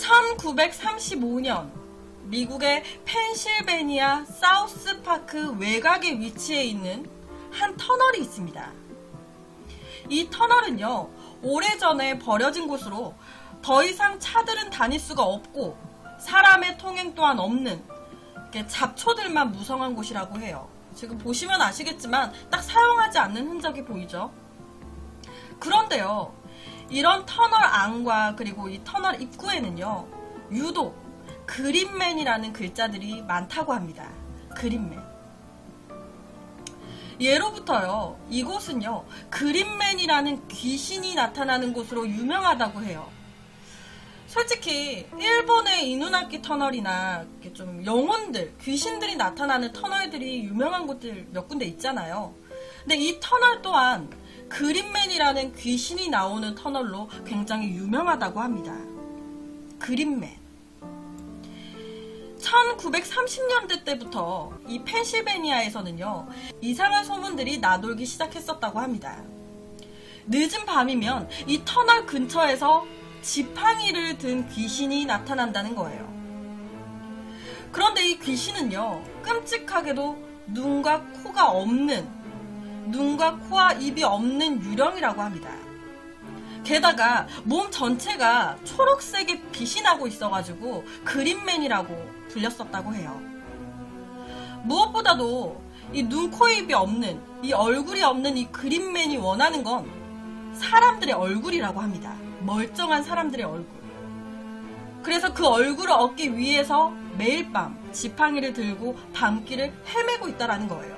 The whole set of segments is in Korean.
1935년 미국의 펜실베니아 사우스파크 외곽에 위치해 있는 한 터널이 있습니다. 이 터널은요, 오래전에 버려진 곳으로 더 이상 차들은 다닐 수가 없고 사람의 통행 또한 없는 잡초들만 무성한 곳이라고 해요. 지금 보시면 아시겠지만 딱 사용하지 않는 흔적이 보이죠. 그런데요, 이런 터널 안과 그리고 이 터널 입구에는요, 유독 그린맨이라는 글자들이 많다고 합니다. 그린맨. 예로부터요, 이곳은요, 그린맨이라는 귀신이 나타나는 곳으로 유명하다고 해요. 솔직히 일본의 이누나키 터널이나 좀 영혼들, 귀신들이 나타나는 터널들이 유명한 곳들 몇 군데 있잖아요. 근데 이 터널 또한 그린맨이라는 귀신이 나오는 터널로 굉장히 유명하다고 합니다. 그린맨. 1930년대 때부터 이 펜실베니아에서는요, 이상한 소문들이 나돌기 시작했었다고 합니다. 늦은 밤이면 이 터널 근처에서 지팡이를 든 귀신이 나타난다는 거예요. 그런데 이 귀신은요, 끔찍하게도 눈과 코가 없는, 눈과 코와 입이 없는 유령이라고 합니다. 게다가 몸 전체가 초록색의 빛이 나고 있어가지고 그린맨이라고 불렸었다고 해요. 무엇보다도 이 눈, 코, 입이 없는, 이 얼굴이 없는 이 그린맨이 원하는 건 사람들의 얼굴이라고 합니다. 멀쩡한 사람들의 얼굴. 그래서 그 얼굴을 얻기 위해서 매일 밤 지팡이를 들고 밤길을 헤매고 있다라는 거예요.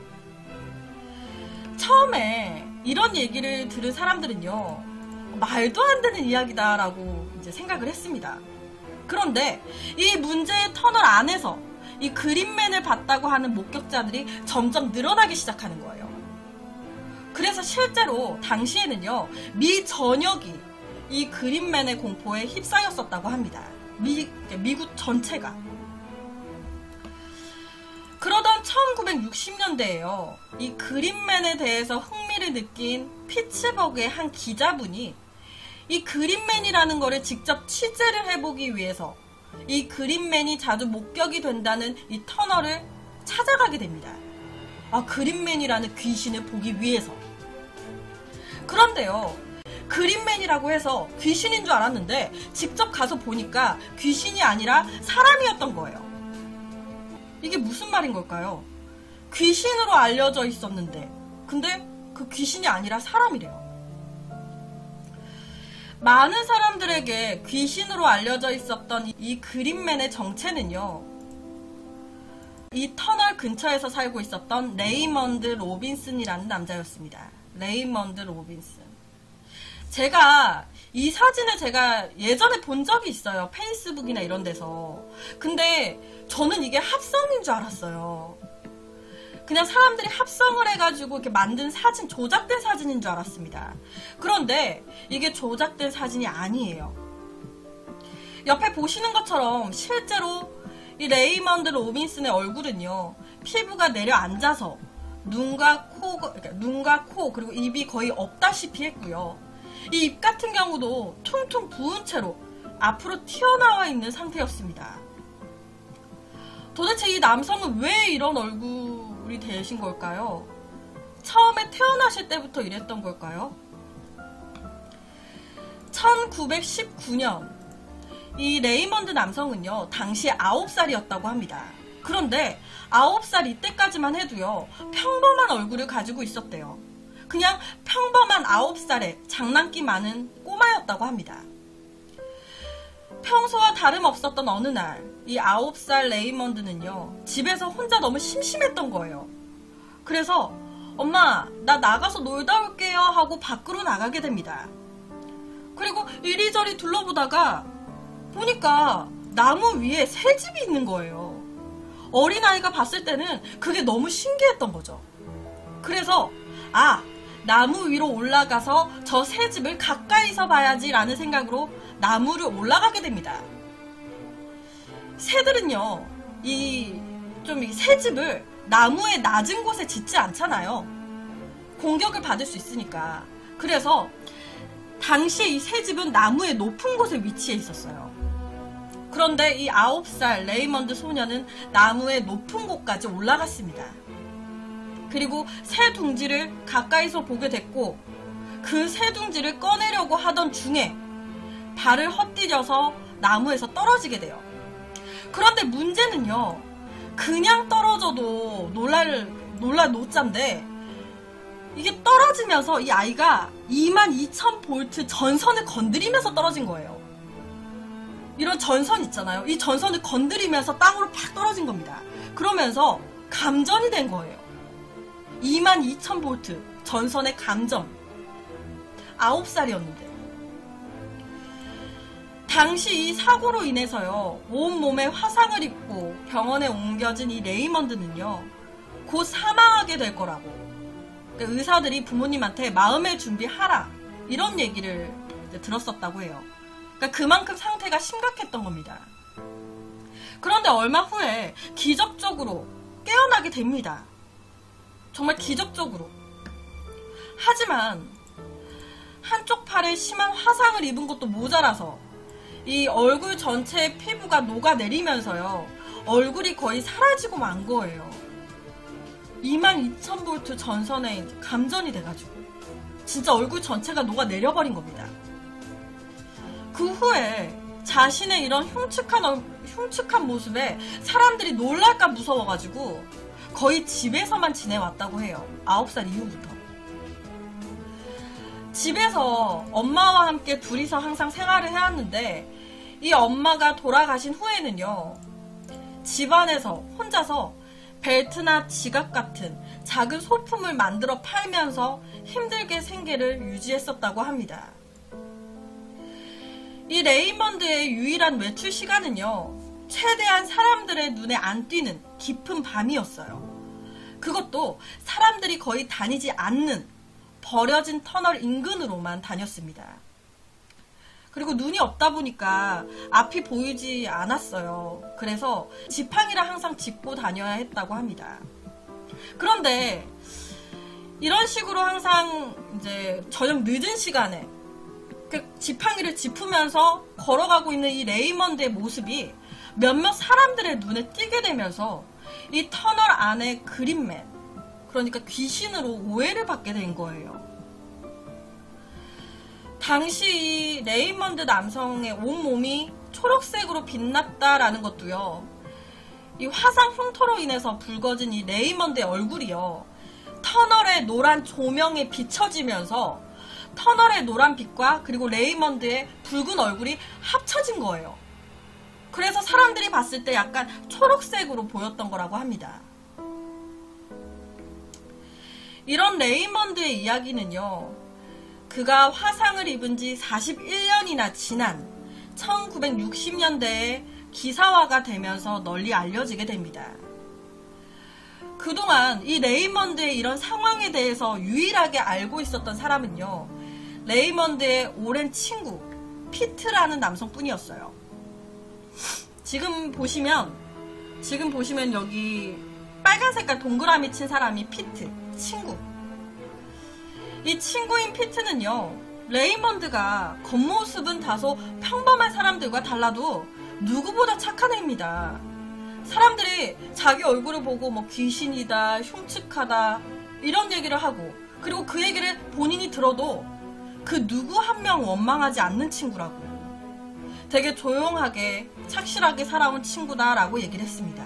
처음에 이런 얘기를 들은 사람들은요, 말도 안 되는 이야기다라고 이제 생각을 했습니다. 그런데 이 문제의 터널 안에서 이 그린맨을 봤다고 하는 목격자들이 점점 늘어나기 시작하는 거예요. 그래서 실제로 당시에는요, 미 전역이 이 그린맨의 공포에 휩싸였었다고 합니다. 미국 전체가. 그러던 1960년대에요. 이 그린맨에 대해서 흥미를 느낀 피츠버그의 한 기자분이 이 그린맨이라는 거를 직접 취재를 해보기 위해서 이 그린맨이 자주 목격이 된다는 이 터널을 찾아가게 됩니다. 그린맨이라는 귀신을 보기 위해서. 그런데요, 그린맨이라고 해서 귀신인 줄 알았는데 직접 가서 보니까 귀신이 아니라 사람이었던 거예요. 이게 무슨 말인 걸까요? 귀신으로 알려져 있었는데 근데 그 귀신이 아니라 사람이래요. 많은 사람들에게 귀신으로 알려져 있었던 이 그린맨의 정체는요, 이 터널 근처에서 살고 있었던 레이먼드 로빈슨이라는 남자였습니다. 레이먼드 로빈슨. 제가 이 사진을 제가 예전에 본 적이 있어요. 페이스북이나 이런 데서. 근데 저는 이게 합성인 줄 알았어요. 그냥 사람들이 합성을 해가지고 이렇게 만든 사진, 조작된 사진인 줄 알았습니다. 그런데 이게 조작된 사진이 아니에요. 옆에 보시는 것처럼 실제로 이 레이먼드 로빈슨의 얼굴은요, 피부가 내려앉아서 눈과 코 그리고 입이 거의 없다시피 했고요. 이 입 같은 경우도 퉁퉁 부은 채로 앞으로 튀어나와 있는 상태였습니다. 도대체 이 남성은 왜 이런 얼굴이 되신 걸까요? 처음에 태어나실 때부터 이랬던 걸까요? 1919년 이 레이먼드 남성은요, 당시 9살이었다고 합니다. 그런데 9살 이때까지만 해도요, 평범한 얼굴을 가지고 있었대요. 그냥 평범한 9살에 장난기 많은 꼬마였다고 합니다. 평소와 다름없었던 어느 날, 이 9살 레이먼드는요, 집에서 혼자 너무 심심했던 거예요. 그래서 엄마, 나 나가서 놀다 올게요 하고 밖으로 나가게 됩니다. 그리고 이리저리 둘러보다가 보니까 나무 위에 새집이 있는 거예요. 어린아이가 봤을 때는 그게 너무 신기했던 거죠. 그래서 나무 위로 올라가서 저 새집을 가까이서 봐야지 라는 생각으로 나무를 올라가게 됩니다. 새들은요, 이 새집을 나무의 낮은 곳에 짓지 않잖아요. 공격을 받을 수 있으니까. 그래서 당시 이 새집은 나무의 높은 곳에 위치해 있었어요. 그런데 이 9살 레이먼드 소녀는 나무의 높은 곳까지 올라갔습니다. 그리고 새 둥지를 가까이서 보게 됐고 그 새 둥지를 꺼내려고 하던 중에 발을 헛디뎌서 나무에서 떨어지게 돼요. 그런데 문제는요, 그냥 떨어져도 놀랄 노짠데 이게 떨어지면서 이 아이가 22,000V 전선을 건드리면서 떨어진 거예요. 이런 전선 있잖아요. 이 전선을 건드리면서 땅으로 팍 떨어진 겁니다. 그러면서 감전이 된 거예요. 22,000V 전선의 감전. 9살이었는데. 당시 이 사고로 인해서요, 온몸에 화상을 입고 병원에 옮겨진 이 레이먼드는요, 곧 사망하게 될 거라고. 그러니까 의사들이 부모님한테 마음의 준비하라, 이런 얘기를 들었었다고 해요. 그러니까 그만큼 상태가 심각했던 겁니다. 그런데 얼마 후에 기적적으로 깨어나게 됩니다. 정말 기적적으로. 하지만 한쪽 팔에 심한 화상을 입은 것도 모자라서 이 얼굴 전체의 피부가 녹아내리면서요, 얼굴이 거의 사라지고 만 거예요. 22,000V 전선에 감전이 돼가지고 진짜 얼굴 전체가 녹아내려버린 겁니다. 그 후에 자신의 이런 흉측한 모습에 사람들이 놀랄까 무서워가지고 거의 집에서만 지내왔다고 해요. 9살 이후부터. 집에서 엄마와 함께 둘이서 항상 생활을 해왔는데 이 엄마가 돌아가신 후에는요, 집안에서 혼자서 벨트나 지갑 같은 작은 소품을 만들어 팔면서 힘들게 생계를 유지했었다고 합니다. 이 레이먼드의 유일한 외출 시간은요, 최대한 사람들의 눈에 안 띄는 깊은 밤이었어요. 그것도 사람들이 거의 다니지 않는 버려진 터널 인근으로만 다녔습니다. 그리고 눈이 없다 보니까 앞이 보이지 않았어요. 그래서 지팡이를 항상 짚고 다녀야 했다고 합니다. 그런데 이런 식으로 항상 이제 저녁 늦은 시간에 그 지팡이를 짚으면서 걸어가고 있는 이 레이먼드의 모습이 몇몇 사람들의 눈에 띄게 되면서 이 터널 안의 그린맨, 그러니까 귀신으로 오해를 받게 된 거예요. 당시 이 레이먼드 남성의 온몸이 초록색으로 빛났다라는 것도요, 이 화상 흉터로 인해서 붉어진 이 레이먼드의 얼굴이요, 터널의 노란 조명에 비춰지면서 터널의 노란 빛과 그리고 레이먼드의 붉은 얼굴이 합쳐진 거예요. 그래서 사람들이 봤을 때 약간 초록색으로 보였던 거라고 합니다. 이런 레이먼드의 이야기는요, 그가 화상을 입은 지 41년이나 지난 1960년대에 기사화가 되면서 널리 알려지게 됩니다. 그동안 이 레이먼드의 이런 상황에 대해서 유일하게 알고 있었던 사람은요, 레이먼드의 오랜 친구 피트라는 남성뿐이었어요. 지금 보시면 여기 빨간 색깔 동그라미 친 사람이 피트, 친구. 이 친구인 피트는요, 레이먼드가 겉모습은 다소 평범한 사람들과 달라도 누구보다 착한 애입니다. 사람들이 자기 얼굴을 보고 뭐 귀신이다, 흉측하다 이런 얘기를 하고, 그리고 그 얘기를 본인이 들어도 그 누구 한 명 원망하지 않는 친구라고, 되게 조용하게 착실하게 살아온 친구다라고 얘기를 했습니다.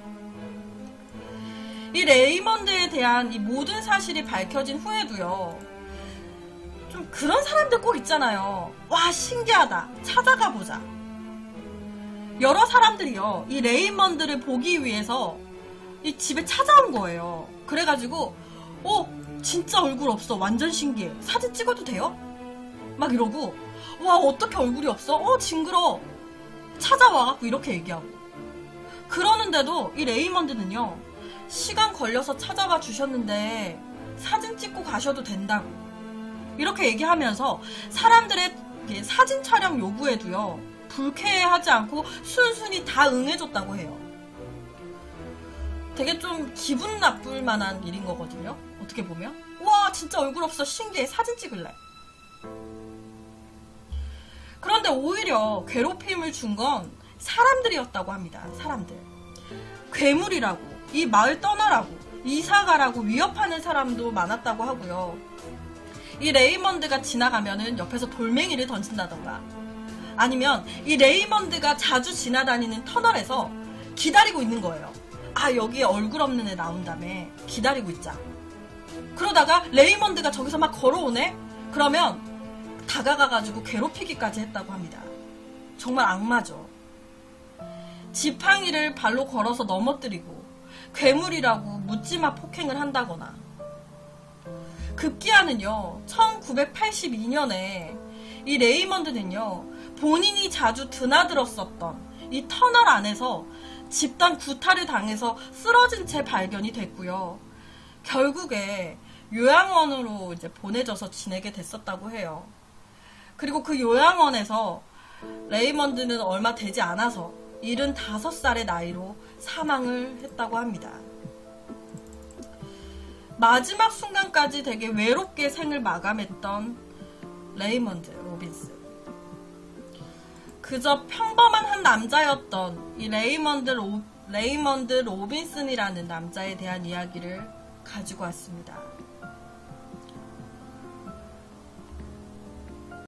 이 레이먼드에 대한 이 모든 사실이 밝혀진 후에도요, 좀 그런 사람들 꼭 있잖아요. 와, 신기하다, 찾아가 보자. 여러 사람들이요, 이 레이먼드를 보기 위해서 이 집에 찾아온 거예요. 그래가지고 진짜 얼굴 없어, 완전 신기해, 사진 찍어도 돼요? 막 이러고, 와, 어떻게 얼굴이 없어? 징그러. 찾아와갖고 이렇게 얘기하고. 그러는데도 이 레이먼드는요, 시간 걸려서 찾아와 주셨는데 사진 찍고 가셔도 된다고 이렇게 얘기하면서 사람들의 사진 촬영 요구에도요, 불쾌해하지 않고 순순히 다 응해줬다고 해요. 되게 좀 기분 나쁠 만한 일인 거거든요, 어떻게 보면. 와, 진짜 얼굴 없어, 신기해, 사진 찍을래. 그런데 오히려 괴롭힘을 준 건 사람들이었다고 합니다. 사람들. 괴물이라고, 이 마을 떠나라고, 이사가라고 위협하는 사람도 많았다고 하고요. 이 레이먼드가 지나가면은 옆에서 돌멩이를 던진다던가, 아니면 이 레이먼드가 자주 지나다니는 터널에서 기다리고 있는 거예요. 아, 여기에 얼굴 없는 애 나온다며 기다리고 있자. 그러다가 레이먼드가 저기서 막 걸어오네? 그러면 다가가가지고 괴롭히기까지 했다고 합니다. 정말 악마죠. 지팡이를 발로 걸어서 넘어뜨리고 괴물이라고 묻지마 폭행을 한다거나. 급기야는요, 1982년에 이 레이먼드는요, 본인이 자주 드나들었었던 이 터널 안에서 집단 구타를 당해서 쓰러진 채 발견이 됐고요. 결국에 요양원으로 이제 보내져서 지내게 됐었다고 해요. 그리고 그 요양원에서 레이먼드는 얼마 되지 않아서 75살의 나이로 사망을 했다고 합니다. 마지막 순간까지 되게 외롭게 생을 마감했던 레이먼드 로빈슨. 그저 평범한 한 남자였던 이 레이먼드 로빈슨이라는 남자에 대한 이야기를 가지고 왔습니다.